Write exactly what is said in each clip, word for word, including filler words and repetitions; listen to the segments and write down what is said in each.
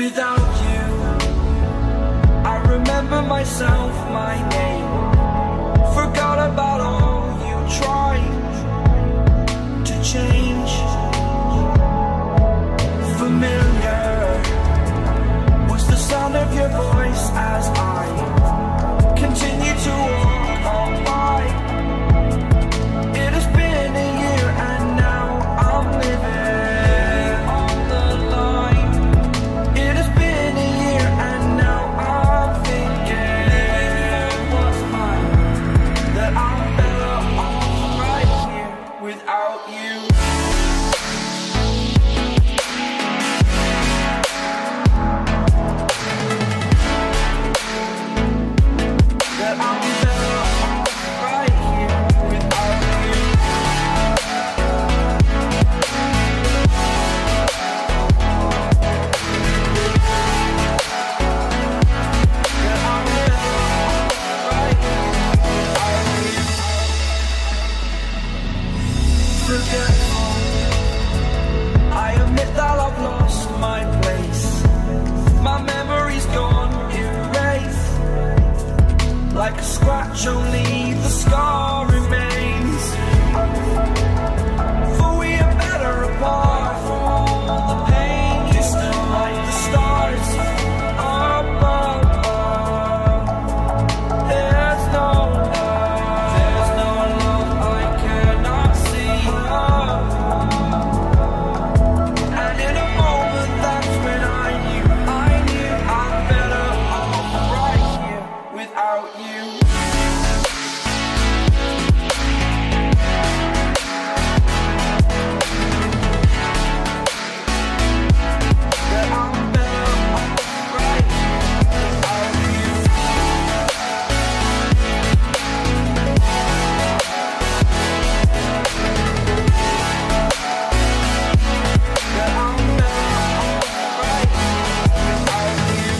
without you. I remember myself, my name, forgot about all you tried to change. Familiar was the sound of your voice as I continue to walk on by. It has been a year and now I'm living on the line. It has been a year and now I'm thinking what's mine, that I'm better off right here without you. That I'm better off right here without you. That I'm better off right here without you. Forgetful, I admit that I've lost my place. My memory's gone erased. Like a scratch, only the scar remains. For we are better apart from all the pain. Distant like the stars above. There's no love, there's no love I cannot see. And in a moment, that's when I knew, I knew I'm better off right here without you. That I'm better off right here without you. That I'm better off right here without you.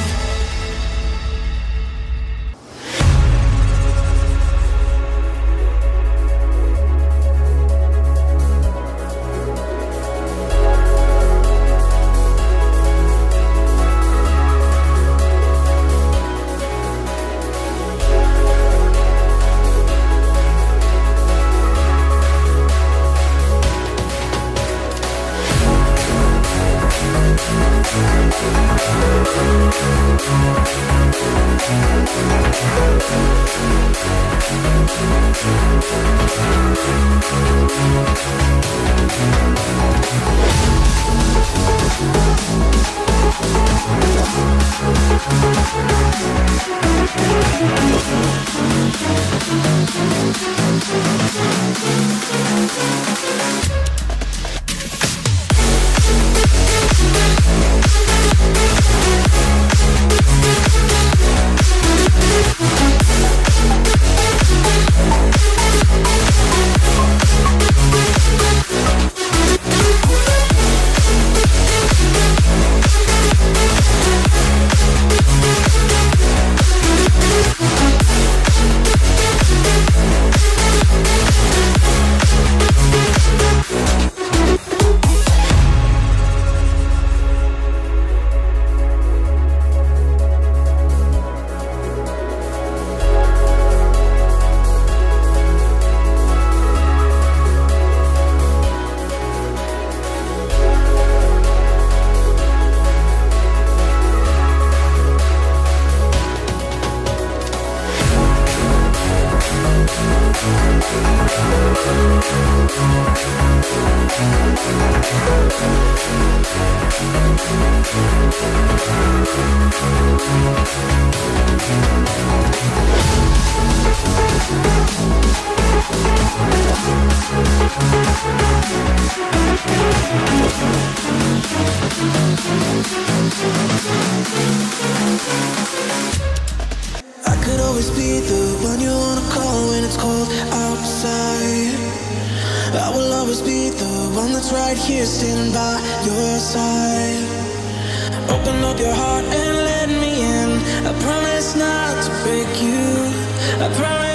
I could always be the one you wanna call when it's cold outside. I will always be the one that's right here standing by your side. Open up your heart and let me in. I promise not to break you. I promise